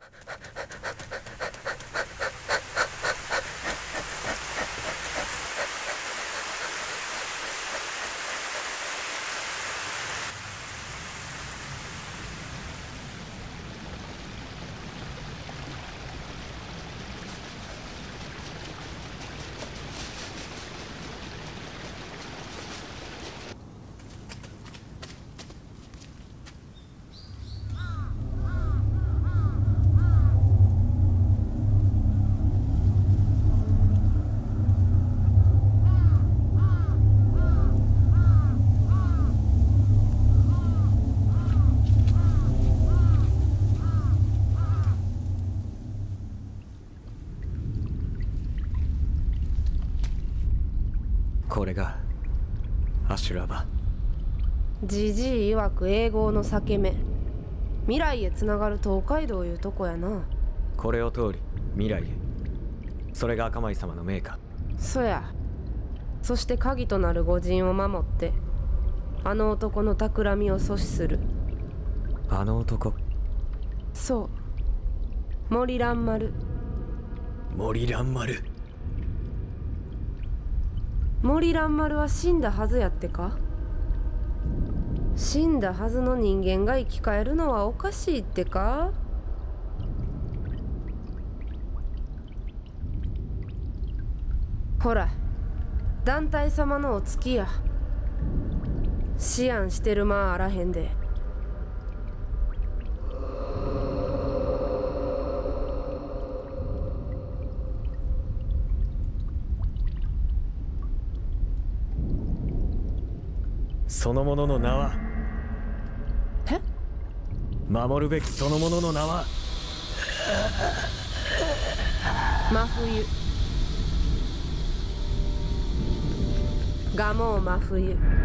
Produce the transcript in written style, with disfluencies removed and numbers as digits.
これがアシュラバ。 ジジイ曰く永劫の裂け目、未来へつながる東海道いうとこやな。 これを通り未来へ。それが赤舞様の命か。 そや。そして鍵となる御仁を守ってあの男の企みを阻止する。 あの男？ そう、森蘭丸。 森蘭丸。 森蘭丸は死んだはずやってか。死んだはずの人間が生き返るのはおかしいってか。ほら、団体様のお付きや。思案してる間あらへんで。 そのものの名は？ え？ 守るべきそのものの名は？ 真冬。蒲生真冬。